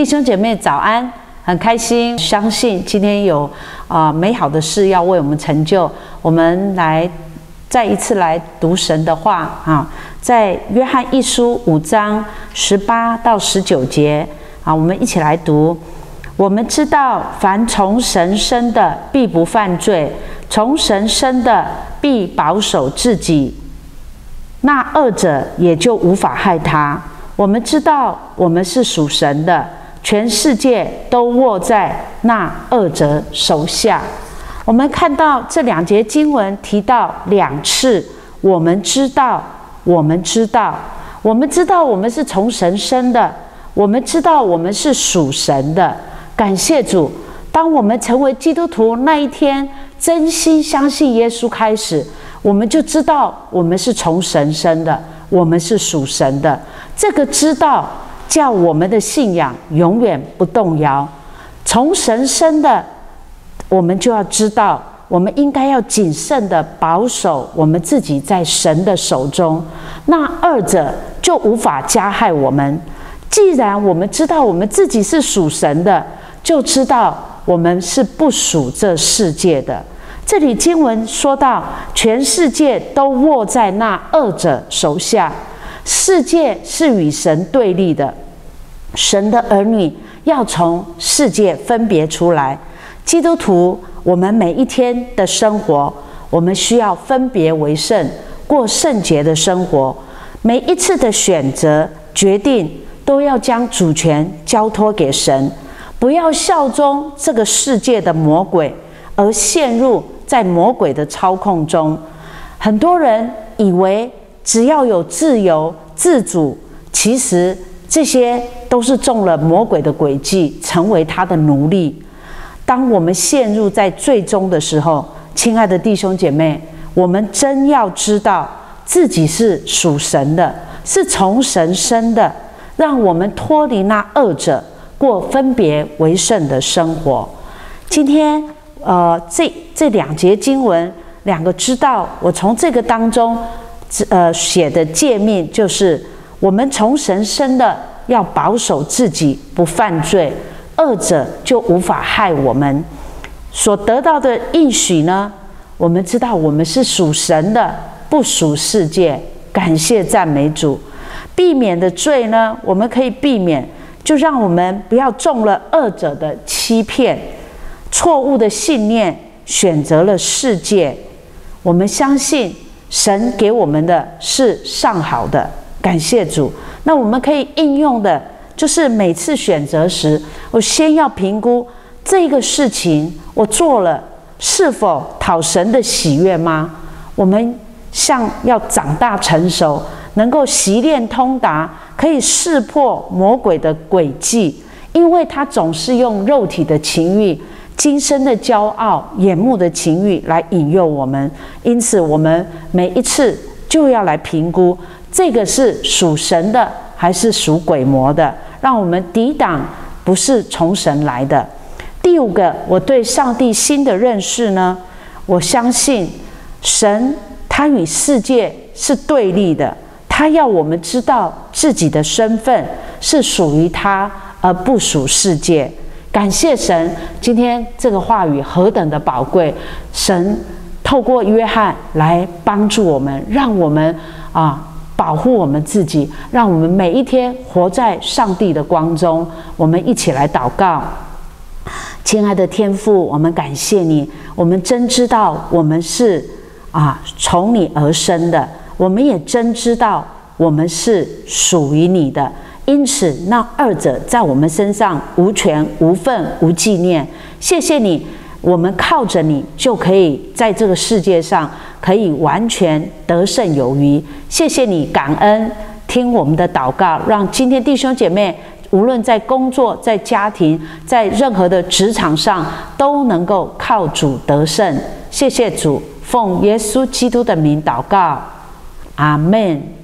弟兄姐妹早安，很开心，相信今天有美好的事要为我们成就。我们来再一次来读神的话啊，在约翰一书5章18到19节啊，我们一起来读。我们知道，凡从神生的必不犯罪，从神生的必保守自己，那恶者也就无法害他。我们知道，我们是属神的，全世界都握在那恶者手下。我们看到这2节经文提到2次，我们知道，我们知道，我们知道我们是从神生的，我们知道我们是属神的。感谢主，当我们成为基督徒那一天，真心相信耶稣开始，我们就知道我们是从神生的，我们是属神的。这个知道叫我们的信仰永远不动摇。从神生的，我们就要知道，我们应该要谨慎的保守我们自己在神的手中，那恶者就无法加害我们。既然我们知道我们自己是属神的，就知道我们是不属这世界的。这里经文说到，全世界都握在那恶者手下。世界是与神对立的，神的儿女要从世界分别出来。基督徒，我们每一天的生活，我们需要分别为圣，过圣洁的生活。每一次的选择决定，都要将主权交托给神，不要效忠这个世界的魔鬼，而陷入在魔鬼的操控中。很多人以为只要有自由自主，其实这些都是中了魔鬼的诡计，成为他的奴隶。当我们陷入在罪中的时候，亲爱的弟兄姐妹，我们真要知道自己是属神的，是从神生的，让我们脱离那恶者，过分别为圣的生活。今天这2节经文2个知道，我从这个当中写的诫命就是，我们从神生的要保守自己不犯罪，恶者就无法害我们。所得到的应许呢，我们知道我们是属神的，不属世界。感谢赞美主。避免的罪呢，我们可以避免，就让我们不要中了恶者的欺骗，错误的信念，选择了世界。我们相信神给我们的是上好的，感谢主。那我们可以应用的就是每次选择时，我先要评估这个事情我做了是否讨神的喜悦吗？我们像要长大成熟，能够习练通达，可以识破魔鬼的诡计，因为他总是用肉体的情欲、今生的骄傲、眼目的情欲来引诱我们。因此我们每一次就要来评估，这个是属神的还是属鬼魔的，让我们抵挡不是从神来的。第5个，我对上帝新的认识呢，我相信神他与世界是对立的，他要我们知道自己的身份是属于他，而不属世界。感谢神，今天这个话语何等的宝贵！神透过约翰来帮助我们，让我们保护我们自己，让我们每一天活在上帝的光中。我们一起来祷告。亲爱的天父，我们感谢你，我们真知道我们是从你而生的，我们也真知道我们是属于你的，因此那恶者在我们身上无权无份无纪念。谢谢你，我们靠着你就可以在这个世界上可以完全得胜有余。谢谢你，感恩听我们的祷告，让今天弟兄姐妹无论在工作、在家庭、在任何的职场上，都能够靠主得胜。谢谢主，奉耶稣基督的名祷告，阿们。